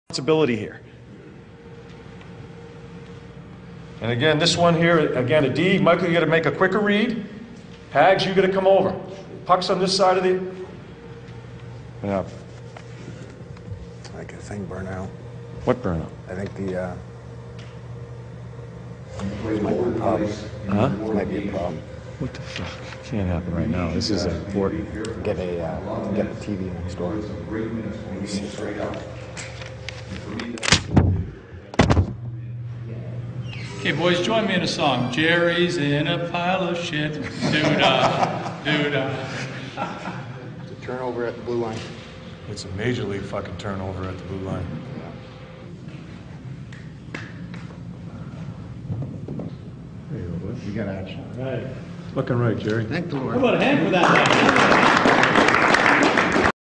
Responsibility here. And again, this one here, again, a D. Michael, you got to make a quicker read. Hags, you got to come over. Puck's on this side of the. Yeah. Like a thing burnout. What burnout? I think the. This might be a problem. Huh? This might be a problem. What the fuck? Can't happen right now. This is important. Get the TV next door. Okay, boys, join me in a song. Jerry's in a pile of shit. Doo-dah, doo-dah. It's a turnover at the blue line. It's a major league fucking turnover at the blue line. There you go, boys. You got action. Right. Looking right, Jerry. Thank the Lord. How about a hand for that?